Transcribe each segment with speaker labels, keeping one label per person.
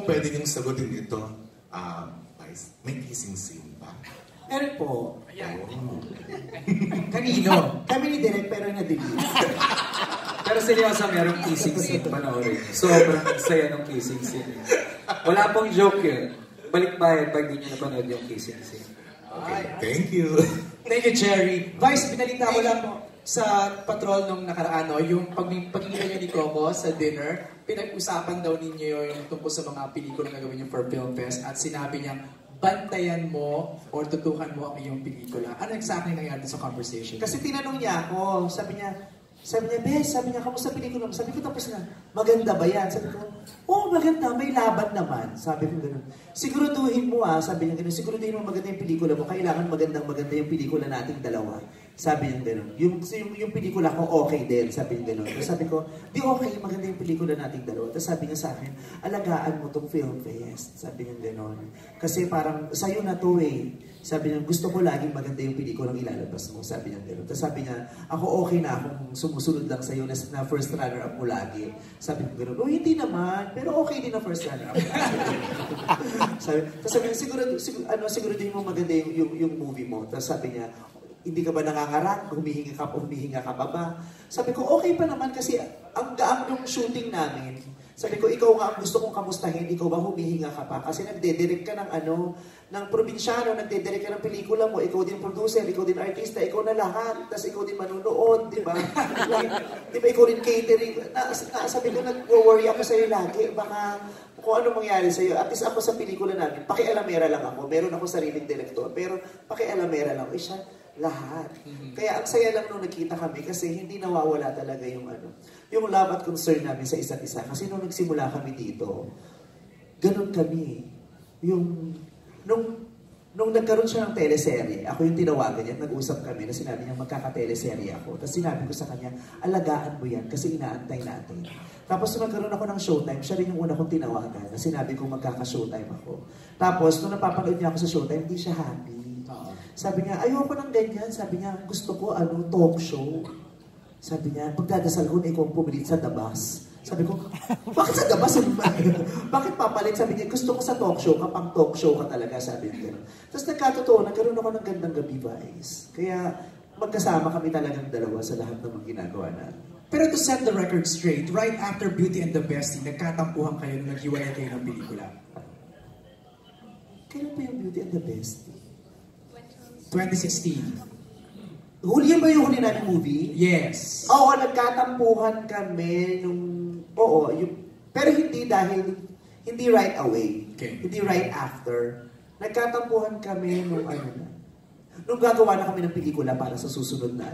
Speaker 1: pwede niyong sagutin ito, Vice, may kissing scene ba?
Speaker 2: Meron po.
Speaker 1: Oh.
Speaker 2: Kanino? Kami ni Direk pero na-delete.
Speaker 3: Pero seryoso, merong kissing scene panoorin. Sobrang saya ng kissing scene. Wala pong joke yun. Balik bayan pag di nyo napanood yung kissing scene.
Speaker 1: Okay, thank you.
Speaker 4: Thank you, Jerry. Vice, pinalita ko lang po sa patrol nung nakaraan, no, yung pagkikita niyo ni Coco sa dinner, pinag-usapan daw ninyo yung tungkol sa mga pelikula na gawin niyo for Film Fest at sinabi niya, bantayan mo or tutukan mo ang iyong pelikula. Ano exactly nangyari sa conversation?
Speaker 2: Kasi tinanong niya ako, sabi niya, Bes, kamusta pelikula mo? Sabi ko, tapos na, maganda ba yan? Sabi ko, oh, maganda, may laban naman. Sabi ko gano'n. Siguraduhin mo sabi niya gano'n, siguraduhin mo maganda yung pelikula mo, kailangan maganda yung pelikula nating dalawa. Sabi niya gano'n. Yung pelikula ko okay din, sabi niya gano'n. Tapos sabi ko, di okay, maganda yung pelikula nating dalawa. Tapos sabi niya sa akin, alagaan mo tong Film Fest. Sabi niya gano'n. Kasi parang, sa'yo na to Sabi niya, gusto ko laging maganda yung pelikulang ilalabas mo. Sabi niya gano'n. Tapos sabi niya, ako okay na akong sumusunod lang sa'yo na first runner-up mo lagi. Sabi ko gano'n, oh hindi naman, pero okay din na first runner-up. Tapos sabi niya, siguraduhin mo maganda yung movie mo. Tapos sabi niya, hindi ka ba nangangarap? Humihinga ka pa ba? Sabi ko, okay pa naman kasi ang gaang yung shooting namin. Sabi ko, ikaw nga ang gusto kong kamustahin, ikaw ba humihinga ka pa? Kasi nagdedirect ka ng probinsyano, nagdedirect ka ng pelikula mo, ikaw din producer, ikaw din artista, ikaw na lahat, tapos ikaw din manunood, di ba? Di ba, ikaw din catering. Sabi ko, nag-worry ako sa'yo lagi, baka kung ano mangyari sa'yo. At least ako sa pelikula namin, pakialamera lang ako, meron ako sariling direktor, pero pakialamera lang, siya, lahat. Kaya ang saya lang nung nakita kami kasi hindi nawawala talaga yung love at concern namin sa isa't isa. Kasi nung nagsimula kami dito, ganun kami. Nung nagkaroon siya ng teleserye, ako yung tinawagan niya, nag-usap kami na sinabi niya magkaka-teleserye ako. Tapos sinabi ko sa kanya, alagaan mo yan kasi inaantay natin. Tapos nung nagkaroon ako ng showtime, siya rin yung una kong tinawagan na sinabi ko magkaka-showtime ako. Tapos nung napapanood niya ako sa showtime, hindi siya happy. Sabi niya, ayoko ng ganyan. Sabi niya, gusto ko talk show. Sabi niya, pagdadasal ko na ikaw pumilit sa dabas. Sabi ko, bakit sa dabas? Bakit papalit? Sabi niya, gusto ko sa talk show, kapag talk show ka talaga, sabi niya. Tapos nagkatotoo, nagkaroon ako ng gandang gabi, Vice. Kaya magkasama kami talagang dalawa sa lahat ng mga ginagawa natin.
Speaker 4: Pero to set the record straight, right after Beauty and the Bestie, nagkatampuhan kayo nung naghiwalay kayo ng pelikula.
Speaker 2: Kailan pa yung Beauty and the Bestie?
Speaker 4: 2016.
Speaker 2: Huli ba yung huli namin movie?
Speaker 4: Yes.
Speaker 2: Oo, nagkatampuhan kami pero hindi right away.
Speaker 4: Okay.
Speaker 2: Hindi right after. Nagkatampuhan kami nung gagawa na kami ng pelikula para sa susunod na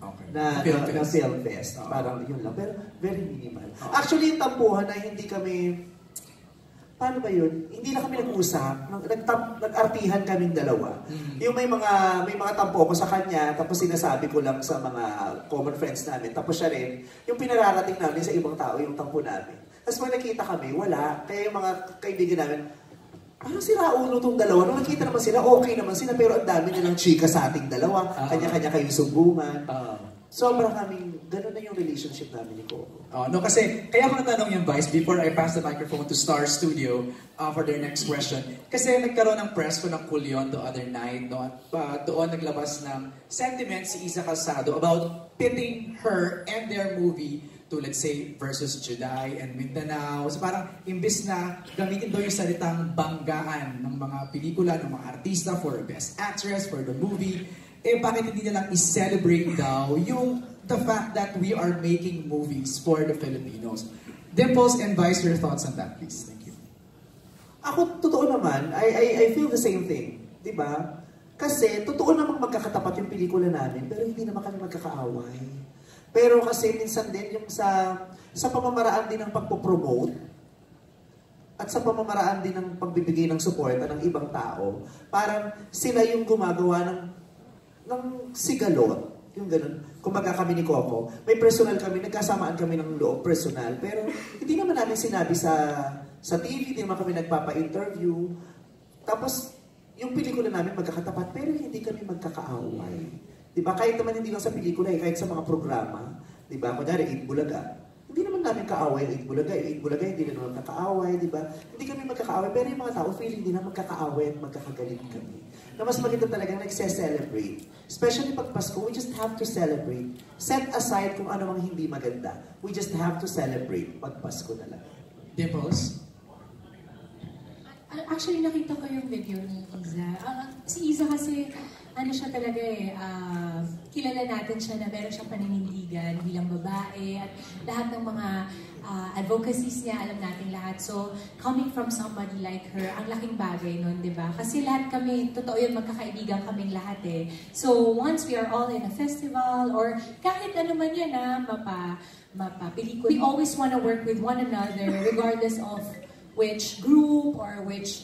Speaker 2: Film Fest. Parang yun lang. Pero very minimal. Actually, yung tampuhan na hindi kami, paano ba yun? Hindi na kami nag-usap. Nag-artihan kaming dalawa. Yung may mga tampo ko sa kanya, tapos sinasabi ko lang sa mga common friends namin. Tapos siya rin, yung pinararating namin sa ibang tao, yung tampo namin. Tapos pag nakita kami, wala. Kaya yung mga kaibigan namin, parang siraulo tong dalawa. Nung nakita naman sila, okay naman sila, pero ang dami nilang chika sa ating dalawa. Kanya-kanya kayong sumbungan. Sobrang gano'n na yung relationship namin ni Coco.
Speaker 4: No, kasi, kaya ako natanong yung Vice before I pass the microphone to Star Studio for their next question. Kasi nagkaroon ng press ko ng Kulyon the other night, no? At doon naglabas ng sentiments si Isa Calzado about pitting her and their movie to, let's say, versus Juday and Mindanao. So parang, imbis na gamitin daw yung salitang banggaan ng mga pelikula, ng mga artista for Best Actress, for the movie, bakit hindi na lang i-celebrate daw the fact that we are making movies for the Filipinos? Dimples and Vice, your thoughts on that, please. Thank you.
Speaker 2: Ako, totoo naman, I feel the same thing. Diba? Kasi, totoo namang magkakatapat yung pelikula namin, pero hindi naman kami magkakaaway. Pero kasi, minsan din yung sa pamamaraan din ng pagpopromote, at sa pamamaraan din ng pagbibigay ng suporta ng ibang tao, parang sila yung gumagawa ng sigalot, yung ganun. Kumbaga kami ni Coco, may personal kami, nagkasamaan kami ng loob personal, pero hindi naman namin sinabi sa TV, hindi naman kami nagpapa-interview. Tapos, yung pelikula namin magkakatapat, pero hindi kami magkakaaway. Diba? Kahit naman hindi lang sa pelikula, kahit sa mga programa, diba? Kunyari, Eat Bulaga. Hindi naman namin kaaway ang Itbulaga. Yung Itbulaga, hindi na naman magkakaaway, di ba? Hindi kami magkakaaway, pero yung mga tao, feeling din na magkakaaway at magkakagalit kami. Na mas maganda talaga nagse-celebrate. Especially pag Pasko, we just have to celebrate. Set aside kung ano mang hindi maganda. We just have to celebrate pag Pasko na lang.
Speaker 4: Dimples?
Speaker 5: Actually, nakita ko yung video ni Iza. Si Iza kasi, ano siya talaga kilala natin siya na meron siyang paninindigan bilang babae at lahat ng mga advocacies niya, alam natin lahat. So, coming from somebody like her, ang laking bagay nun, di ba? Kasi lahat kami, totoo yun, magkakaibigan kaming lahat eh. So, once we are all in a festival or kahit ano man yan mapapelikula, we always want to work with one another regardless of which group or which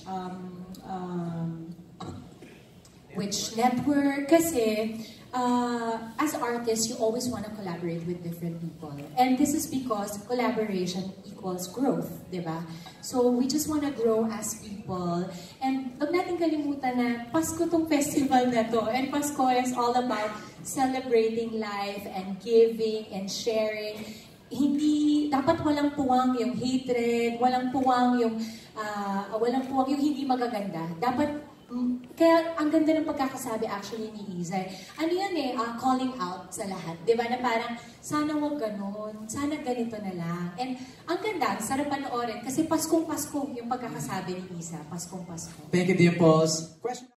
Speaker 5: network. Kasi as artists, you always want to collaborate with different people. And this is because collaboration equals growth, di ba? So we just want to grow as people. And huwag natin kalimutan na Pasko tong festival na to. And Pasko is all about celebrating life and giving and sharing. Hindi dapat walang puwang yung hatred, walang puwang yung hindi magaganda. Dapat kaya ang ganda ng pagkakasabi actually ni Iza. Ano yan calling out sa lahat. 'Di ba na parang sana wag ganun, sana ganito na lang. And ang ganda, sarap panoorin kasi Paskong Pasko yung pagkakasabi ni Iza, Paskong Pasko.
Speaker 4: Thank you, Dimples. Question